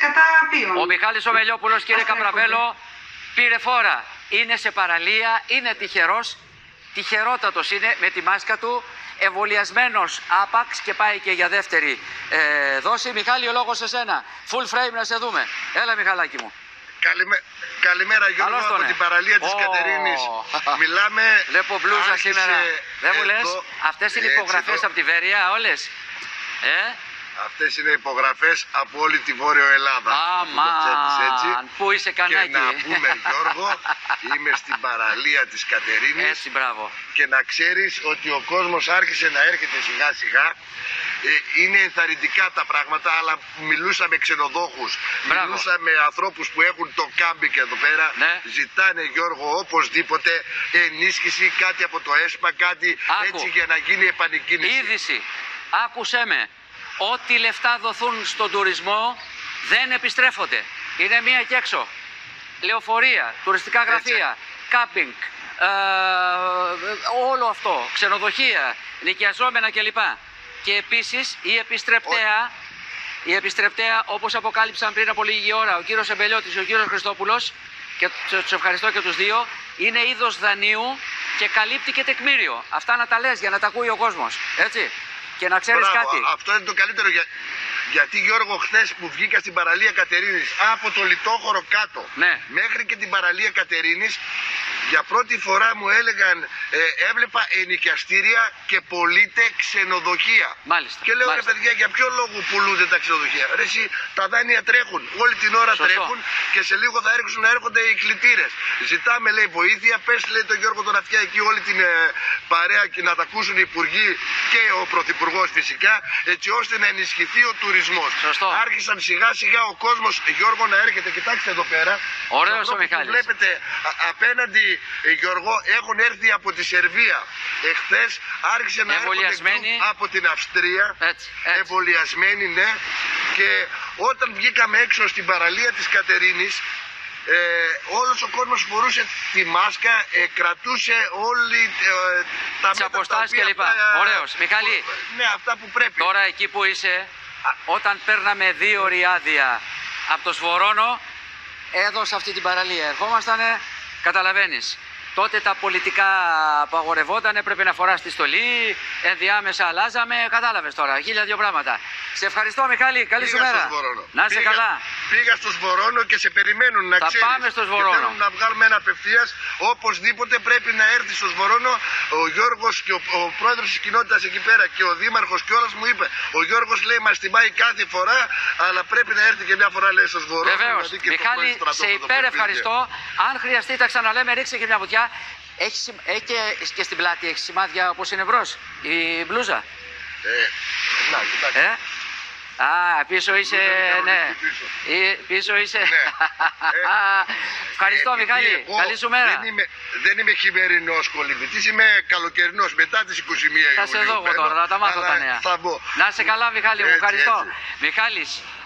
κατά ποιον. Ο Μιχάλης ο Μελιόπουλος, κύριε Καπραβέλο, πήρε φόρα. Είναι σε παραλία, είναι τυχερός, τυχερότατος είναι με τη μάσκα του, εμβολιασμένος άπαξ και πάει και για δεύτερη δόση. Μιχάλη, ο λόγος σε σένα. Full frame να σε δούμε. Έλα, Μιχαλάκη μου. Καλημέρα Γιώργο, από την παραλία της Κατερίνης. Μιλάμε. Βλέπω μπλούζα σήμερα. Δεν μου λες, αυτές είναι υπογραφές από τη Βέρεια όλες. Αυτές είναι υπογραφές από όλη τη Βόρειο Ελλάδα. Αμάν, πού είσαι Κανάκη. Και να πούμε Γιώργο, είμαι στην παραλία της Κατερίνης. Έτσι, μπράβο. Και να ξέρεις ότι ο κόσμος άρχισε να έρχεται σιγά σιγά. Είναι ενθαρρυντικά τα πράγματα, αλλά μιλούσα με ξενοδόχους, μιλούσα με ανθρώπους που έχουν το κάμπινγκ εδώ πέρα. Ναι. Ζητάνε Γιώργο οπωσδήποτε ενίσχυση, κάτι από το ΕΣΠΑ, κάτι έτσι για να γίνει επανεκκίνηση. Είδηση, άκουσέ με. Ό,τι λεφτά δοθούν στον τουρισμό δεν επιστρέφονται. Είναι μία και έξω. Λεωφορεία, τουριστικά γραφεία, κάμπινγκ, όλο αυτό, ξενοδοχεία, νοικιαζόμενα κλπ. Και επίσης η επιστρεπτέα, όπως αποκάλυψαν πριν από λίγη ώρα ο κύριος Εμπελιώτης και ο κύριος Χριστόπουλος, και τους ευχαριστώ και τους δύο, είναι είδος δανείου και καλύπτει και τεκμήριο. Αυτά να τα λες για να τα ακούει ο κόσμος, έτσι. Και να ξέρεις κάτι. Αυτό είναι το καλύτερο. Γιατί Γιώργο, χθες που βγήκα στην παραλία Κατερίνης από το Λιτόχωρο κάτω μέχρι και την παραλία Κατερίνης, για πρώτη φορά μου έλεγαν, έβλεπα ενοικιαστήρια και πωλείται ξενοδοχεία. Μάλιστα. Και λέω ρε παιδιά, για ποιο λόγο πουλούνται τα ξενοδοχεία? Ρε εσύ, τα δάνεια τρέχουν, όλη την ώρα τρέχουν και σε λίγο θα έρχονται να έρχονται οι κλητήρες. Ζητάμε, λέει, βοήθεια. Πες, λέει, τον Γιώργο τον Αυτιά εκεί όλη την παρέα και να τα ακούσουν οι υπουργοί και ο πρωθυπουργός φυσικά, έτσι ώστε να ενισχυθεί ο τουρισμός. Άρχισαν σιγά σιγά ο κόσμος, Γιώργο, να έρχεται. Κοιτάξτε εδώ πέρα. Ωραίος ο Μιχάλης. Βλέπετε απέναντι, Γιώργο, έχουν έρθει από τη Σερβία. Εχθές άρχισε να έρχονται από την Αυστρία. Εμβολιασμένοι, ναι. Και όταν βγήκαμε έξω στην παραλία της Κατερίνης, όλος ο κόσμος φορούσε τη μάσκα, κρατούσε όλοι τα μέτρα, αποστάσεις κλπ. Ωραίος. Μιχάλη, ναι, αυτά που πρέπει. Τώρα εκεί που είσαι, όταν παίρναμε 2 ώρη άδεια από το Σβορώνο, εδώ σε αυτή την παραλία ερχόμαστανε, καταλαβαίνεις. Τότε τα πολιτικά απαγορευόταν, έπρεπε να φοράς τη στολή, ενδιάμεσα αλλάζαμε, κατάλαβες τώρα, 1002 πράγματα. Σε ευχαριστώ Μιχάλη, καλή σου μέρα. Να είσαι καλά. Πήγα στο Σβορώνο και σε περιμένουν να ξέρεις. Θα πάμε στο Σβορώνο. Και θέλουν να βγάλουμε ένα απευθείας. Οπωσδήποτε πρέπει να έρθει στο Σβορώνο. Ο Γιώργος και ο πρόεδρος της κοινότητας εκεί πέρα και ο δήμαρχος κιόλας μου είπε. Ο Γιώργος λέει μας τιμάει κάθε φορά, αλλά πρέπει να έρθει και μια φορά, λέει, στο Σβορώνο. Βεβαίως. Μιχάλη, σε υπερευχαριστώ. Αν χρειαστεί, τα ξαναλέμε, ρίξε και μια βουτιά. Έχει και στην πλάτη έχει σημάδια όπως είναι μπρος η μπλούζα. Να, κοιτάξτε. Πίσω είσαι, ναι. Πίσω είσαι. Ευχαριστώ Μιχάλη, καλή σου μέρα. Δεν είμαι χειμερινός κολυμβητής, είμαι καλοκαιρινός μετά τις 21 Ιουλίου. Θα σε δω εγώ τώρα, θα τα μάθω τα νέα. Να είσαι καλά Μιχάλη μου, ευχαριστώ. Μιχάλης.